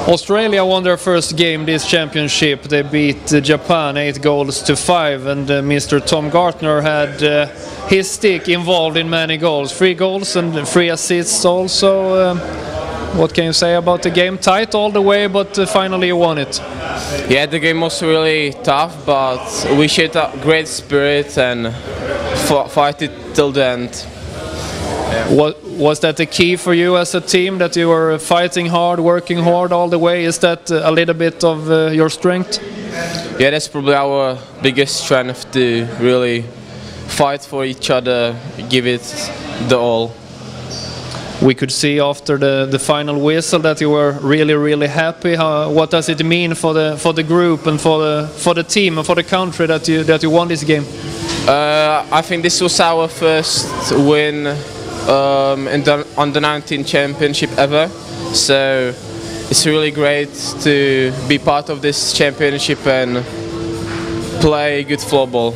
Australia won their first game this championship. They beat Japan 8-5, and Mr. Tom Gartner had his stick involved in many goals. 3 goals and 3 assists also. What can you say about the game? Tight all the way, but finally you won it. Yeah, the game was really tough, but we showed a great spirit and fight it till the end. Yeah. Was that the key for you as a team, that you were fighting hard, working hard all the way? Is that a little bit of your strength? Yeah, that's probably our biggest strength, to really fight for each other, give it the all. We could see after the final whistle that you were really happy. What does it mean for the group and for the team and for the country that you won this game? I think this was our first win in the Under-19 championship ever, so it's really great to be part of this championship and play good floorball.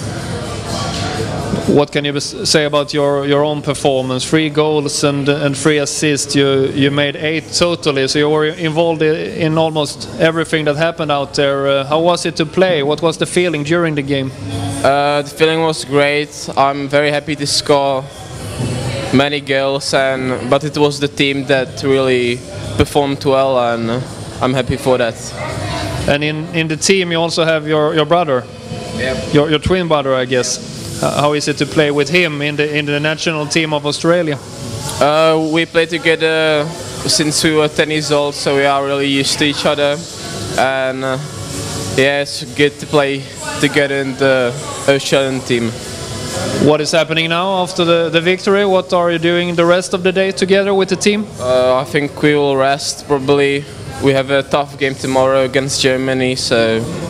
What can you say about your own performance? 3 goals and 3 assists. You made 8 totally, so you were involved in almost everything that happened out there. How was it to play? What was the feeling during the game? The feeling was great. I'm very happy to score many goals, but it was the team that really performed well, and I'm happy for that. And in the team you also have your brother. Yep. Your twin brother, I guess. How is it to play with him in the national team of Australia? We play together since we were 10 years old, so we are really used to each other, and yeah, it's good to play together in the Australian team. What is happening now after the victory? What are you doing the rest of the day together with the team? I think we will rest probably. We have a tough game tomorrow against Germany, so